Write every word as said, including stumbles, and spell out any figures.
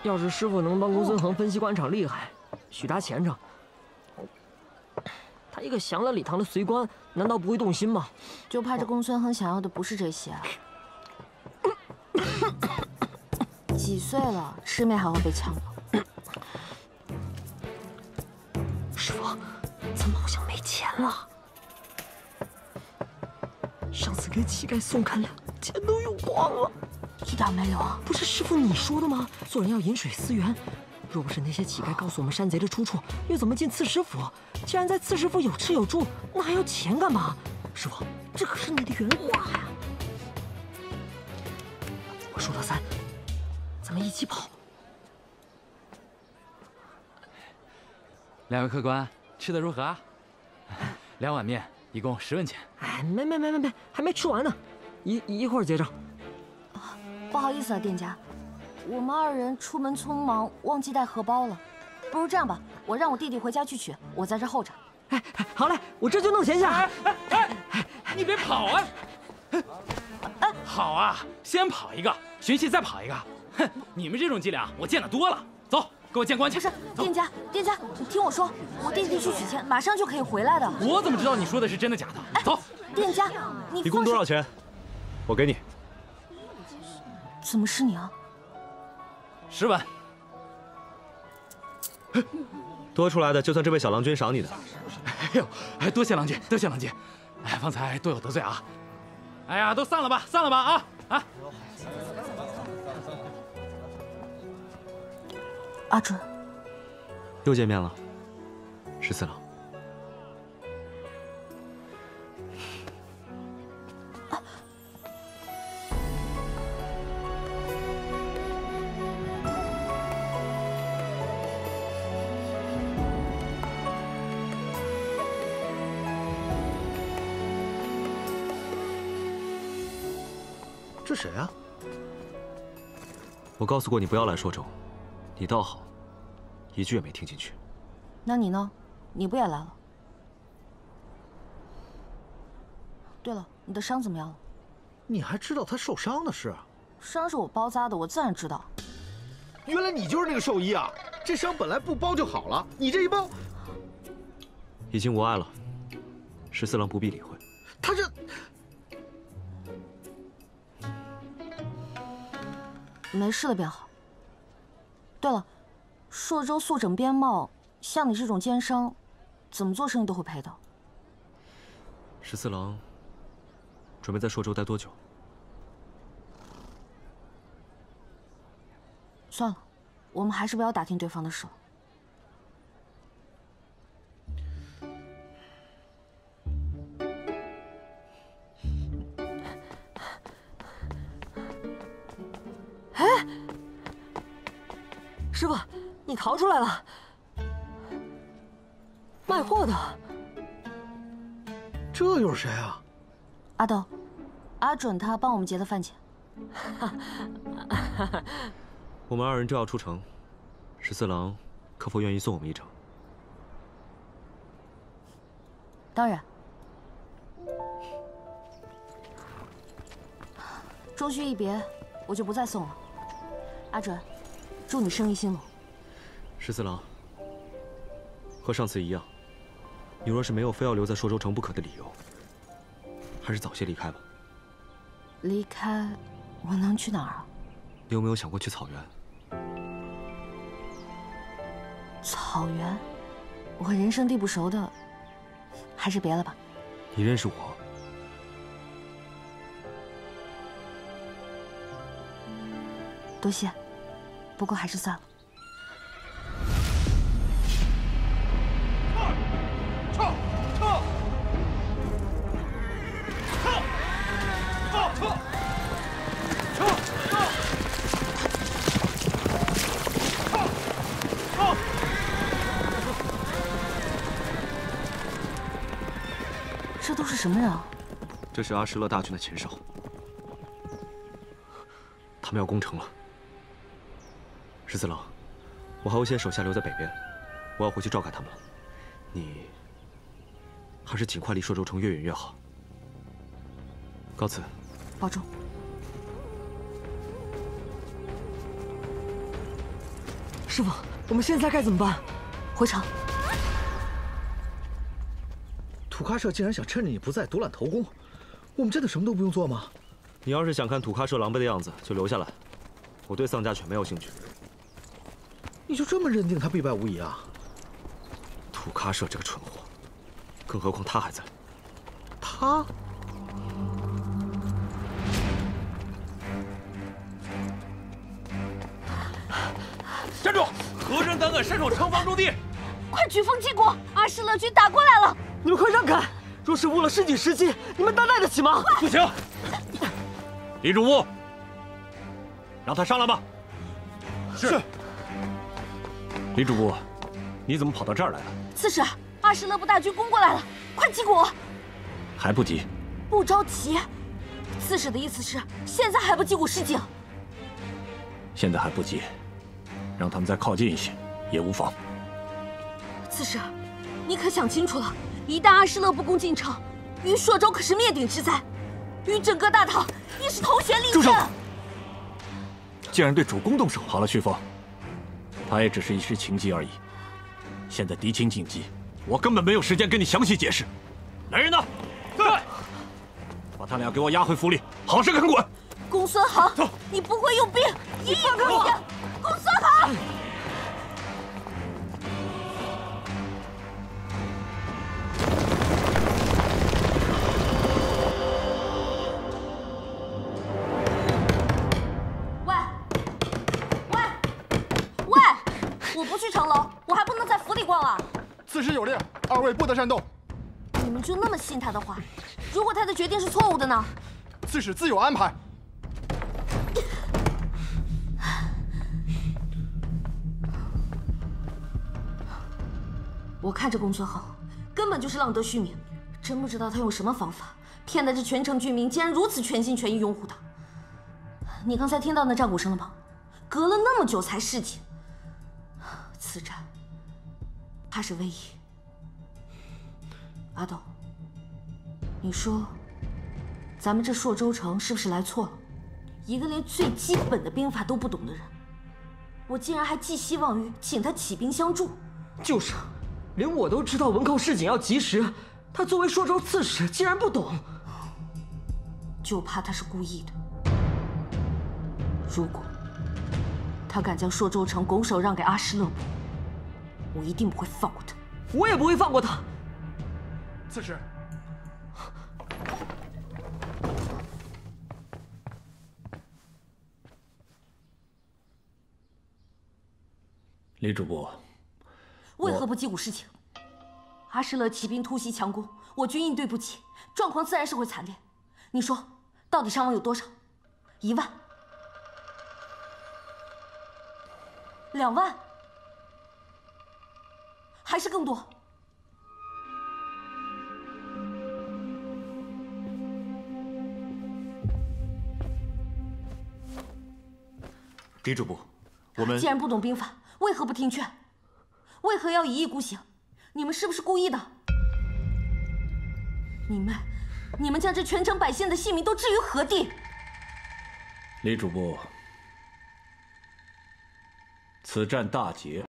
要是师傅能帮公孙恒分析官场厉害，许他前程，他一个降了李唐的随官，难道不会动心吗？ 就怕这公孙恒想要的不是这些啊！几岁了，吃面还会被呛到？ 师傅，怎么好像没钱了？上次给乞丐送干粮，钱都用光了。 一点没有啊！ 不是师傅你说的吗？做人要饮水思源。若不是那些乞丐告诉我们山贼的出处，又怎么进刺史府？既然在刺史府有吃有住，那还要钱干嘛？师傅，这可是你的原话呀！我数到三，咱们一起跑。 两位客官吃的如何啊？两碗面一共十文钱。 哎，没没没没没，还没吃完呢，一一会儿结账。 不好意思啊，店家，我们二人出门匆忙，忘记带荷包了。不如这样吧，我让我弟弟回家去取，我在这候着。 哎，好嘞，我这就弄钱下。 哎哎哎，你别跑啊！哎，好啊，先跑一个，寻隙再跑一个。哼，你们这种伎俩我见得多了。走，给我见官去。 不是，店家，店家，你听我说，我弟弟去取钱，马上就可以回来的。 我怎么知道你说的是真的假的？走， 店家，你一共多少钱？我给你。 怎么是你啊？ 十文， 多出来的就算这位小郎君赏你的。 哎呦，哎，多谢郎君，多谢郎君。哎，方才多有得罪啊！哎呀，都散了吧，散了吧啊啊！ 阿准， 又见面了，十四郎。 这谁啊？ 我告诉过你不要来朔州，你倒好，一句也没听进去。 那你呢？你不也来了？对了，你的伤怎么样了？ 你还知道他受伤的事？ 伤是我包扎的，我自然知道。 原来你就是那个兽医啊！这伤本来不包就好了，你这一包， 已经无碍了，十四郎不必理会。 他这…… 没事了便好。对了，朔州速整边贸，像你这种奸商，怎么做生意都会赔的。 十四郎准备在朔州待多久？ 算了，我们还是不要打听对方的事了。 哎，师傅，你逃出来了！卖货的， 这又是谁啊？ 阿斗，阿准他帮我们结的饭钱。 我们二人正要出城，十四郎可否愿意送我们一程？ 当然。终须一别，我就不再送了。阿准，祝你生意兴隆。 十四郎，和上次一样，你若是没有非要留在朔州城不可的理由，还是早些离开吧。 离开，我能去哪儿啊？ 你有没有想过去草原？ 草原，我和人生地不熟的，还是别了吧。 你认识我？ 多谢，不过还是算了。 撤！撤！撤！撤！撤！撤！撤！ 这都是什么人啊？ 这是阿诗勒大军的前哨，他们要攻城了。十四郎，我还有些手下留在北边，我要回去照看他们了。你还是尽快离朔州城越远越好。告辞。 保重。 师傅，我们现在该怎么办？ 回城。 土喀社竟然想趁着你不在独揽头功，我们真的什么都不用做吗？ 你要是想看土喀社狼狈的样子，就留下来。我对丧家犬没有兴趣。 你就这么认定他必败无疑啊？ 土喀社这个蠢货，更何况他还在。 他？ 站住！何人胆敢擅闯城防重地？ 快举风击鼓！阿诗勒军打过来了！ 你们快让开！若是误了示警时机，你们担待得起吗？ 不行！李主簿，让他上来吧。是。李主簿，你怎么跑到这儿来了？ 刺史，阿诗勒部大军攻过来了，快击鼓！ 还不急？ 不着急。刺史的意思是，现在还不击鼓示警？ 现在还不急，让他们再靠近一些也无妨。 刺史，你可想清楚了？一旦阿诗勒不攻进城，于朔州可是灭顶之灾，于整个大唐亦是头悬立刃。 竟然对主公动手！好了，旭凤，他也只是一时情急而已。现在敌情紧急，我根本没有时间跟你详细解释。来人呐，在！把他俩给我押回府里，好事跟滚！ 公孙恒，走！你不会用兵，一意孤行！公孙恒！喂，喂，喂！我不去城楼，我还不能在府里逛啊！ 刺史有令，二位不得擅动。 你们就那么信他的话？如果他的决定是错误的呢？ 刺史自有安排。 我看这公孙恒根本就是浪得虚名，真不知道他用什么方法骗得这全城居民竟然如此全心全意拥护他。你刚才听到那战鼓声了吗？隔了那么久才示警。此战怕是危矣。阿斗，你说咱们这朔州城是不是来错了？一个连最基本的兵法都不懂的人，我竟然还寄希望于请他起兵相助。 就是，连我都知道文寇示警要及时，他作为朔州刺史竟然不懂， 就怕他是故意的。如果他敢将朔州城拱手让给阿诗勒部，我一定不会放过他。 我也不会放过他。 刺史， 李主簿， 为何不击鼓示警？阿诗勒起兵突袭强攻，我军应对不起，状况自然是会惨烈。你说，到底伤亡有多少？一万？两万？还是更多？ 李主簿，我们既然不懂兵法，为何不听劝？为何要一意孤行？你们是不是故意的？你们，你们将这全城百姓的性命都置于何地？ 李主簿，此战大捷，